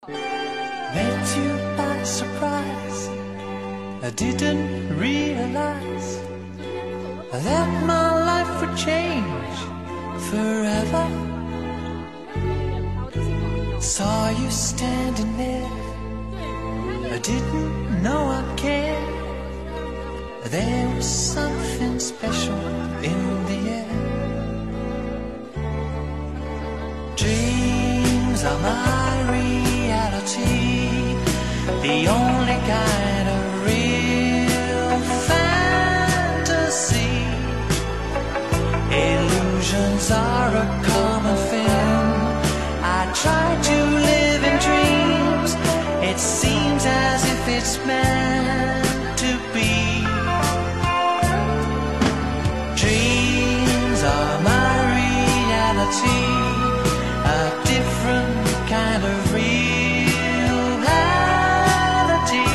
Met you by surprise. I didn't realize that my life would change forever. Saw you standing there. I didn't know I'd care. There was something special in the air. Dreams are my reality, the only kind of real fantasy. Illusions are a common thing. I try to live in dreams. It seems as if it's meant to be. Dreams are my reality, a different kind of reality.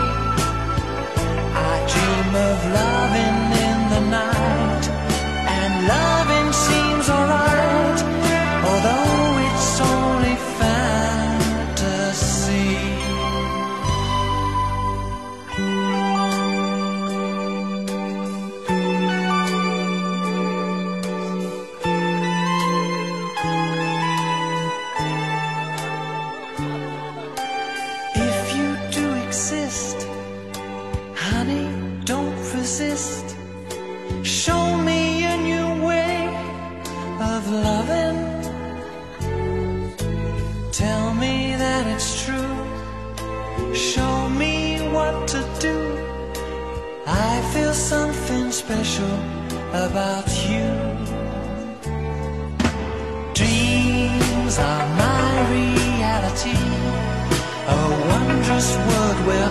I dream of loving in the night, and loving seems alright, although it's only fantasy. If you do exist, honey, don't resist. Show me a new way of loving. Tell me that it's true. Show me what to do. I feel something special about you. Dreams are my reality, a wondrous world where